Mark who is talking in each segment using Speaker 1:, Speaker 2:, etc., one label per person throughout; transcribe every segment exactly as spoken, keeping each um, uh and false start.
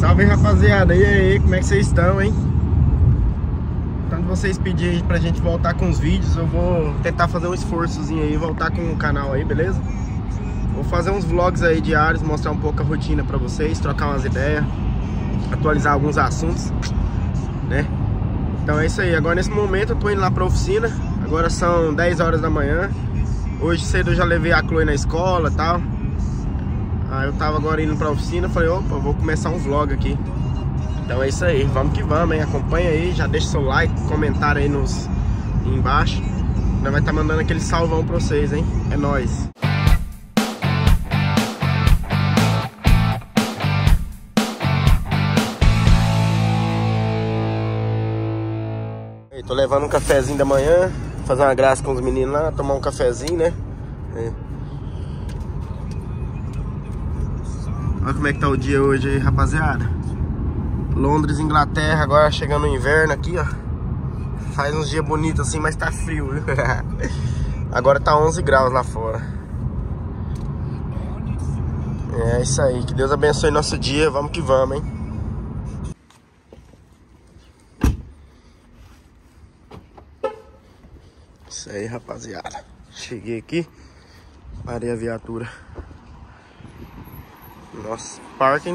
Speaker 1: Salve, rapaziada, e aí, como é que vocês estão, hein? Tanto vocês pedirem pra gente voltar com os vídeos, eu vou tentar fazer um esforçozinho aí, voltar com o canal aí, beleza? Vou fazer uns vlogs aí diários, mostrar um pouco a rotina pra vocês, trocar umas ideias, atualizar alguns assuntos, né? Então é isso aí, agora nesse momento eu tô indo lá pra oficina, agora são dez horas da manhã. Hoje cedo eu já levei a Chloe na escola e tal. Aí eu tava agora indo pra oficina, falei, opa, vou começar um vlog aqui. Então é isso aí, vamos que vamos, hein? Acompanha aí, já deixa seu like, comentário aí nos aí embaixo. Nós vai estar mandando aquele salvão pra vocês, hein? É nóis! Tô levando um cafezinho da manhã, fazer uma graça com os meninos lá, tomar um cafezinho, né? É. Olha como é que tá o dia hoje aí, rapaziada. Londres, Inglaterra, agora chegando o inverno aqui, ó. Faz uns dias bonitos assim, mas tá frio, viu? Agora tá onze graus lá fora. É isso aí, que Deus abençoe nosso dia, vamos que vamos, hein? Isso aí, rapaziada. Cheguei aqui, parei a viatura. Nossa, parking.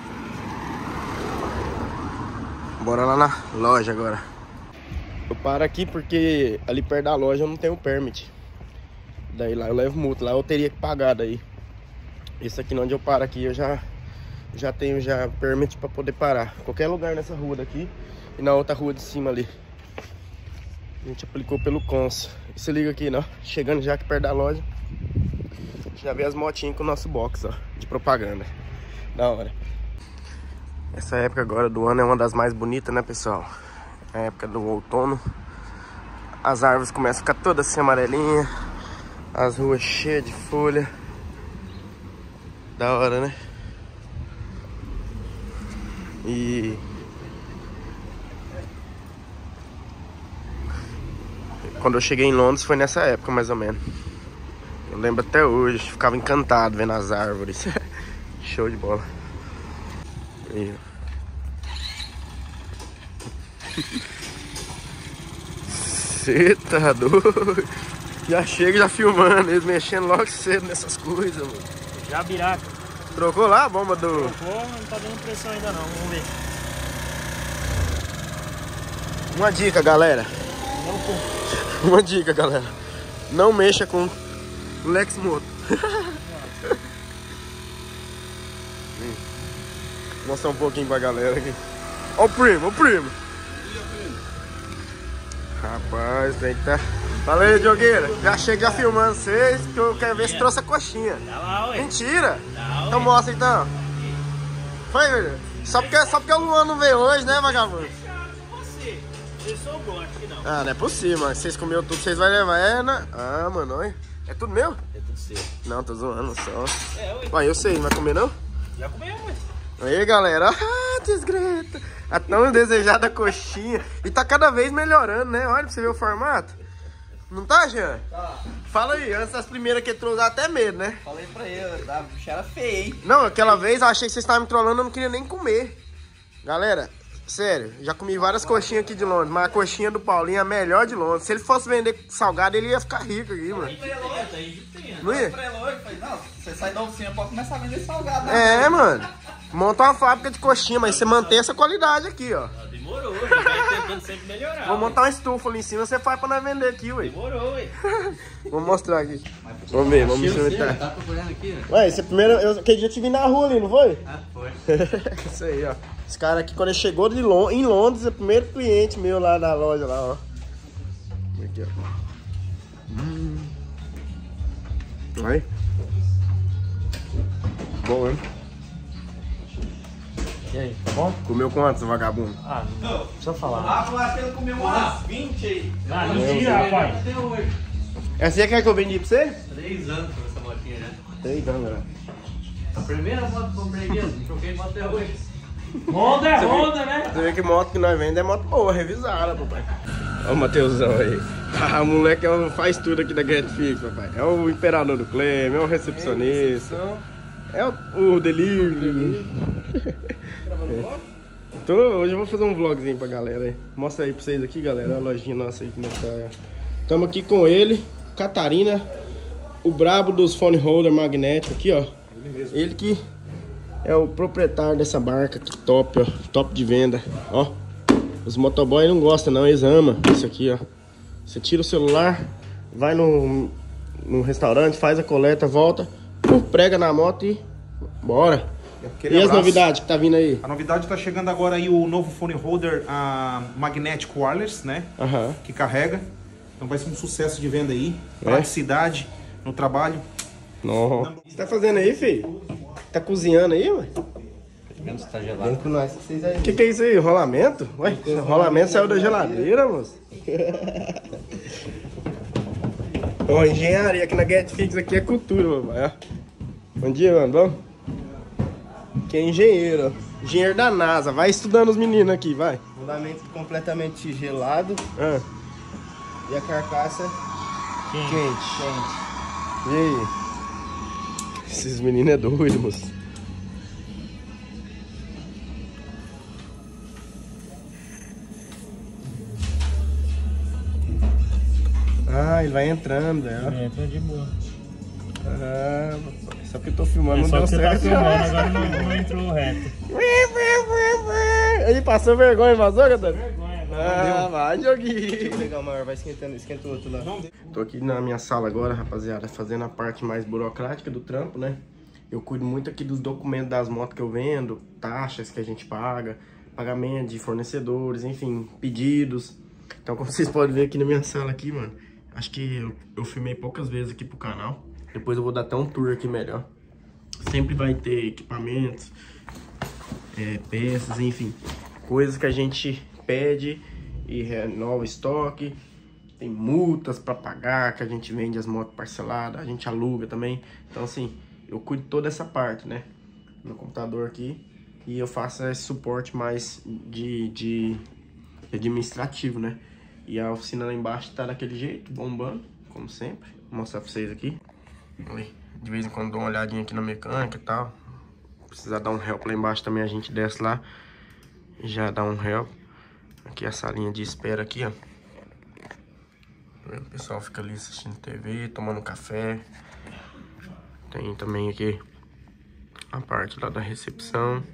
Speaker 1: Bora lá na loja agora. Eu paro aqui porque ali perto da loja eu não tenho permit. Daí lá eu levo multa, lá eu teria que pagar daí. Esse aqui onde eu paro aqui eu já já tenho já permit para poder parar. Qualquer lugar nessa rua daqui e na outra rua de cima ali. A gente aplicou pelo Cons. E se liga aqui, não? Chegando já aqui perto da loja, já vê as motinhas com o nosso box, ó, de propaganda. Da hora. Essa época agora do ano é uma das mais bonitas, né, pessoal? É a época do outono. As árvores começam a ficar todas assim amarelinhas. As ruas cheias de folha. Da hora, né? E... quando eu cheguei em Londres foi nessa época, mais ou menos. Eu lembro até hoje, ficava encantado vendo as árvores. Show de bola. Aí. Cê tá doido? Já chega já filmando, eles mexendo logo cedo nessas coisas, mano.
Speaker 2: Já biraca.
Speaker 1: Trocou lá a bomba do...
Speaker 2: Trocou, mas não tá dando pressão ainda não, vamos ver.
Speaker 1: Uma dica, galera.
Speaker 2: Não com...
Speaker 1: Uma dica, galera. Não mexa com Lex Moto. Vou mostrar um pouquinho pra galera aqui. Ó o primo, ó o primo. Rapaz, tem que tá... Fala aí, Diogueira. Já chega filmando vocês, que eu quero ver se trouxe a coxinha.
Speaker 2: Tá lá, ué.
Speaker 1: Mentira.
Speaker 2: Tá,
Speaker 1: então mostra, então. Foi, velho? Só porque, só porque o Luan não veio hoje, né, vagabundo?
Speaker 2: Eu sou bom, acho que não.
Speaker 1: Ah, não é possível, mano. Vocês comeram tudo, vocês vão levar. É, né? Ah, mano, olha. É tudo meu?
Speaker 2: É tudo seu.
Speaker 1: Não, tô zoando só.
Speaker 2: É, ué.
Speaker 1: Ué, eu sei, não vai comer não?
Speaker 2: Já comeu, ué.
Speaker 1: Aí, galera. Ah, desgreta. A tão desejada coxinha. E tá cada vez melhorando, né? Olha pra você ver o formato. Não tá, Jean?
Speaker 3: Tá.
Speaker 1: Fala aí, antes das primeiras que trouxe, dá até medo, né?
Speaker 3: Falei pra ele, a bicha era feia, hein?
Speaker 1: Não, aquela vez eu achei que vocês estavam me trollando, eu não queria nem comer. Galera, sério, já comi várias coxinhas aqui de Londres, mas a coxinha do Paulinho é a melhor de Londres. Se ele fosse vender salgado, ele ia ficar rico aqui, mano. Não ia?
Speaker 3: Falei pra ele, falei, não, você sai da oficina, pode começar a vender salgado, né?
Speaker 1: É, mano. Monta uma fábrica de coxinha, mas você mantém essa qualidade aqui, ó.
Speaker 2: Demorou, vai tentando sempre melhorar.
Speaker 1: Vou montar uma estufa ali em cima, você faz pra nós vender aqui, ué.
Speaker 2: Demorou, ué.
Speaker 1: Vou mostrar aqui. Vamos ver, vamos experimentar.
Speaker 3: Tá procurando aqui, né?
Speaker 1: Ué, esse é primeiro. Eu, aquele dia eu te vi na rua ali, não foi?
Speaker 3: Ah, foi.
Speaker 1: Isso aí, ó. Esse cara aqui, quando ele chegou de Lond em Londres, é o primeiro cliente meu lá na loja, lá, ó. Aqui, ó. Hum. Aí. Bom, hein?
Speaker 2: E aí, tá bom?
Speaker 1: Comeu quantos, vagabundo?
Speaker 2: Ah, não precisa falar.
Speaker 3: Ah, eu acho que ele comeu umas vinte aí.
Speaker 2: Ah, mentira, rapaz.
Speaker 3: Até hoje.
Speaker 1: Essa aí é que eu vendi pra você?
Speaker 3: Três anos com essa motinha já.
Speaker 1: Três anos, galera.
Speaker 3: A primeira moto que eu comprei mesmo, troquei moto até hoje.
Speaker 2: Honda é
Speaker 1: Você vê-
Speaker 2: Honda, né?
Speaker 1: Você vê que moto que nós vendemos é moto boa, revisada, papai. Olha o Mateusão aí. Ah, o moleque é o, faz tudo aqui da Get Fix, papai. É o imperador do Clem, é o recepcionista. É o, o delivery. É. Então, hoje eu vou fazer um vlogzinho pra galera aí. Mostra aí pra vocês aqui, galera, a lojinha nossa aí como é que tá. Estamos aqui com ele, Catarina, o brabo dos phone holder magnético aqui, ó. Ele mesmo. Ele que é o proprietário dessa barca aqui, top, ó. Top de venda, ó. Os motoboy não gostam não, eles amam isso aqui, ó. Você tira o celular, vai no, no restaurante, faz a coleta, volta, prega na moto e bora.
Speaker 4: Aquele
Speaker 1: e as
Speaker 4: abraço.
Speaker 1: novidades que tá vindo aí?
Speaker 4: A novidade tá chegando agora aí o novo phone holder a Magnetic Wireless, né?
Speaker 1: Aham.
Speaker 4: Que carrega. Então vai ser um sucesso de venda aí.
Speaker 1: É?
Speaker 4: Praticidade no trabalho.
Speaker 1: Não. O que você tá fazendo aí, filho? Tá cozinhando aí, ué?
Speaker 3: Menos tá gelado.
Speaker 1: Vem com nós. O que, que é isso aí? Rolamento? Ué, rolamento saiu da geladeira, moço. Ó, engenharia aqui na GetFix aqui é cultura, papai. Bom dia, mano. Bom? Que é engenheiro, ó. Engenheiro da NASA. Vai estudando os meninos aqui, vai.
Speaker 5: Fundamento completamente gelado
Speaker 1: Ah,
Speaker 5: e a carcaça
Speaker 1: quente.
Speaker 5: quente.
Speaker 1: E aí? Esses meninos é doido, moço. Ah, ele vai entrando, né?
Speaker 2: Entra de boa.
Speaker 1: Ah, só que eu tô filmando,
Speaker 2: É
Speaker 1: não
Speaker 2: só
Speaker 1: deu
Speaker 2: que você tá
Speaker 1: certo.
Speaker 2: filmando, agora não, não entrou reto.
Speaker 1: Ele passou vergonha, vazou, Catarina?
Speaker 2: Vergonha agora.
Speaker 1: Ah, vai, joguinho.
Speaker 5: Deixa eu pegar o maior, vai esquentando, esquenta o outro lá.
Speaker 1: Tô aqui na minha sala agora, rapaziada, fazendo a parte mais burocrática do trampo, né? Eu cuido muito aqui dos documentos das motos que eu vendo, taxas que a gente paga, pagamento de fornecedores, enfim, pedidos. Então, como vocês podem ver aqui na minha sala aqui, mano, acho que eu, eu filmei poucas vezes aqui pro canal. Depois eu vou dar até um tour aqui melhor. Sempre vai ter equipamentos, é, peças, enfim, coisas que a gente pede e renova o estoque. Tem multas para pagar, que a gente vende as motos parceladas, a gente aluga também. Então assim, eu cuido toda essa parte, né? No computador aqui. E eu faço esse suporte mais de, de administrativo, né? E a oficina lá embaixo tá daquele jeito, bombando, como sempre. Vou mostrar pra vocês aqui. De vez em quando dou uma olhadinha aqui na mecânica e tal. Precisar dar um help lá embaixo também, a gente desce lá e já dá um help. Aqui a salinha de espera aqui, ó. O pessoal fica ali assistindo T V, tomando café. Tem também aqui a parte lá da recepção.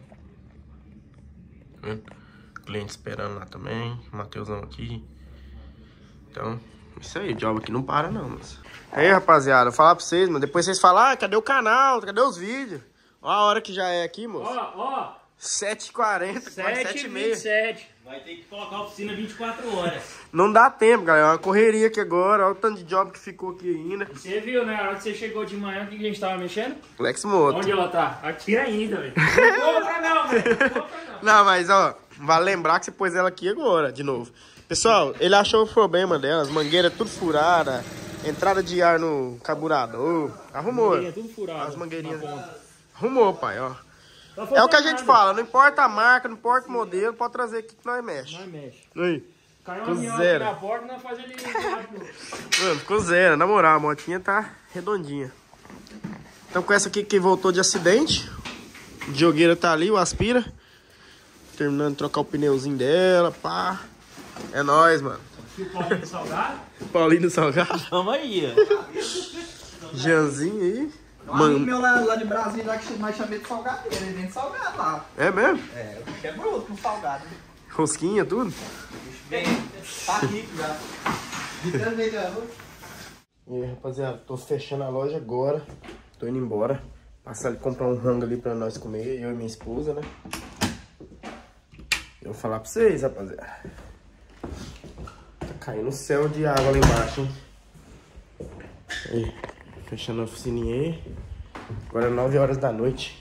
Speaker 1: Tá vendo? Cliente esperando lá também. Mateusão aqui. Então, isso aí, o job aqui não para não, mas... Aí, rapaziada, vou falar pra vocês, mano. Depois vocês falam, ah, cadê o canal? Cadê os vídeos? Olha a hora que já é aqui, moço.
Speaker 2: Ó, ó.
Speaker 1: sete e quarenta, quase sete e meia.
Speaker 2: Vai ter que colocar a oficina vinte e quatro horas.
Speaker 1: Não dá tempo, galera. É uma correria aqui agora. Olha o tanto de job que ficou aqui ainda.
Speaker 2: Você viu, né? A hora que você chegou de manhã, o que a gente tava mexendo?
Speaker 1: Lex Moto.
Speaker 2: Onde ela tá? Aqui ainda, velho. Não compra não, velho. Não compra não.
Speaker 1: Não, mas ó, vale lembrar que você pôs ela aqui agora, de novo. Pessoal, ele achou o problema dela. As mangueiras tudo furadas. Entrada de ar no carburador. Arrumou.
Speaker 2: Mangueirinha tudo furado.
Speaker 1: As mangueirinhas.
Speaker 2: na ponta.
Speaker 1: Arrumou, pai, ó.
Speaker 2: Tá
Speaker 1: É o que a
Speaker 2: faltando
Speaker 1: gente
Speaker 2: nada.
Speaker 1: fala. Não importa a marca, não importa o modelo. Pode trazer aqui que nós mexe.
Speaker 2: Nós mexe.
Speaker 1: Aí.
Speaker 2: Caiu
Speaker 1: Ficou
Speaker 2: uma minhoca
Speaker 1: zero.
Speaker 2: na porta, nós faz ele...
Speaker 1: Mano, ficou zero. Na moral, a motinha tá redondinha. Então com essa aqui que voltou de acidente. O jogueira tá ali, o aspira. Terminando de trocar o pneuzinho dela, pá. É nóis, mano.
Speaker 2: E o Paulinho do Salgado?
Speaker 1: Paulinho Salgado.
Speaker 3: Tamo aí, ó.
Speaker 1: Jeanzinho aí.
Speaker 5: Um amigo
Speaker 1: Mano,
Speaker 5: meu lá, lá de Brasília, lá que nós chamamos de salgadeiro, ele vende salgado lá.
Speaker 1: é mesmo?
Speaker 5: É, o bicho é bruto com salgado.
Speaker 1: Rosquinha, tudo?
Speaker 5: O bicho vem, tá rico já. De tanto meio da rua.
Speaker 1: E aí, rapaziada, tô fechando a loja agora. Tô indo embora. Passar ali comprar um rango ali pra nós comer, eu e minha esposa, né? Eu vou falar pra vocês, rapaziada. Tá caindo o céu de água lá embaixo, hein? Aí, fechando a oficininha aí. Agora é nove horas da noite.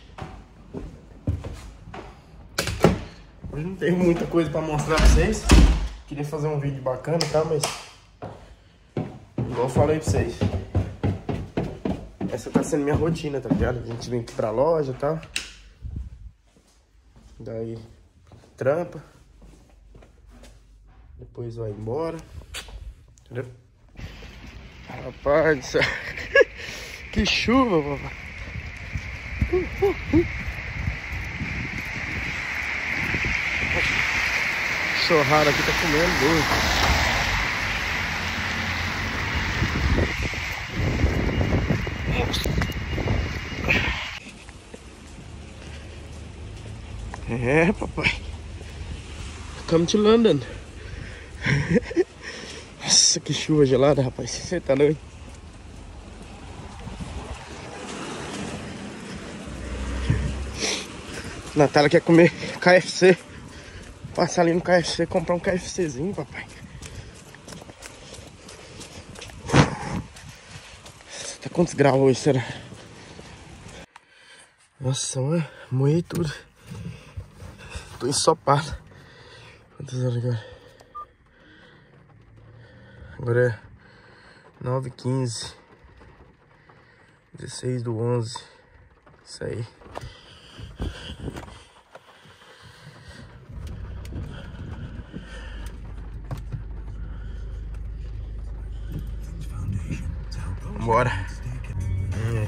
Speaker 1: Hoje não tenho muita coisa pra mostrar pra vocês. Queria fazer um vídeo bacana, tá? Mas... igual eu falei pra vocês. Essa tá sendo minha rotina, tá ligado? A gente vem aqui pra loja e tal. Daí... trampa. Depois vai embora. Entendeu? Rapaz do céu. Que chuva, papai. Uh, uh, uh. cachorrada aqui tá comendo doido. É, papai. Come to London. Nossa, que chuva gelada, rapaz. Você tá doido? Natália quer comer K F C. Passar ali no K F C, comprar um KFCzinho, papai. Tá quantos graus hoje, será? Nossa, mano, moei tudo. Tô ensopado. Quantas horas agora? Agora é nove e quinze. dezesseis do onze. Isso aí. Bora. É.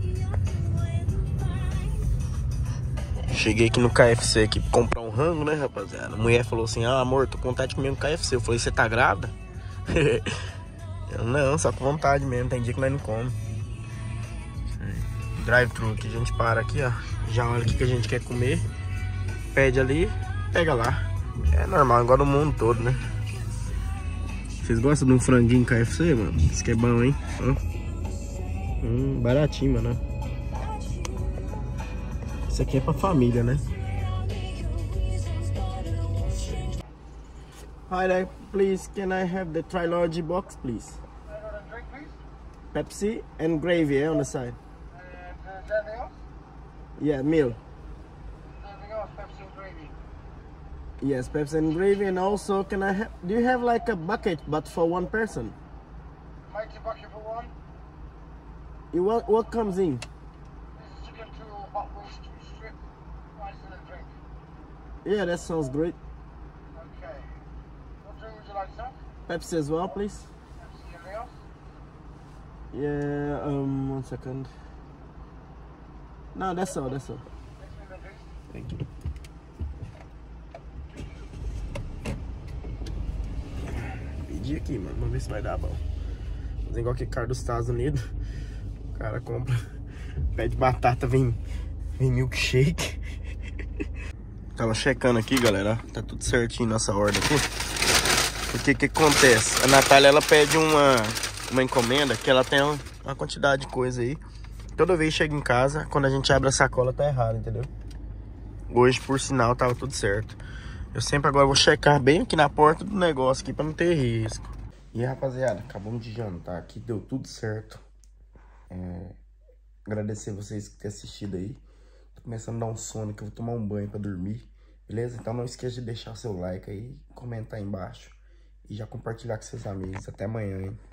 Speaker 1: Cheguei aqui no K F C aqui pra comprar um rango, né, rapaziada? A mulher falou assim: ah, amor, tô com vontade de comer um K F C. Eu falei: você tá grávida? Eu, não, só com vontade mesmo. Tem dia que nós não come. Drive-thru que a gente para aqui, ó. Já olha o que a gente quer comer. Pede ali, pega lá. É normal, igual no mundo todo, né? Vocês gostam de um franguinho K F C, mano? Isso que é bom, hein? Ó. Hum, baratinho, mano. Isso aqui é pra família, né? Hi there, please, can I have the trilogy box, please?
Speaker 6: Drink, please.
Speaker 1: Pepsi and gravy, eh, on the side.
Speaker 6: And uh, is there anything else?
Speaker 1: Yeah, meal.
Speaker 6: Anything else? Pepsi and gravy.
Speaker 1: Yes, Pepsi and gravy, and also can I have? Do you have like a bucket, but for one person?
Speaker 6: Mighty bucket for one.
Speaker 1: You what? What comes in?
Speaker 6: This is chicken, two hot wings, two strip, rice and a drink.
Speaker 1: Yeah, that sounds great.
Speaker 6: Okay. What drink would you like, sir?
Speaker 1: Pepsi as well, please.
Speaker 6: Pepsi, anything else?
Speaker 1: Yeah. Um. One second. No, that's all. That's all.
Speaker 6: Next one, then, please.
Speaker 1: Thank you. Pedi aqui, mano. Vamos ver se vai dar bom. Fazer igual que cara dos Estados Unidos. O cara compra, pede batata, vem, vem milkshake. Tava checando aqui, galera. Tá tudo certinho nessa ordem aqui. Porque que acontece? A Natália, ela pede uma, uma encomenda que ela tem uma quantidade de coisa aí. Toda vez que chega em casa, quando a gente abre a sacola, tá errado, entendeu? Hoje, por sinal, tava tudo certo. Eu sempre agora vou checar bem aqui na porta do negócio aqui pra não ter risco. E aí, rapaziada, acabamos de jantar aqui, deu tudo certo. É, agradecer vocês que têm assistido aí. Tô começando a dar um sono que eu vou tomar um banho pra dormir. Beleza? Então não esqueça de deixar o seu like aí, comentar aí embaixo. E já compartilhar com seus amigos. Até amanhã, hein?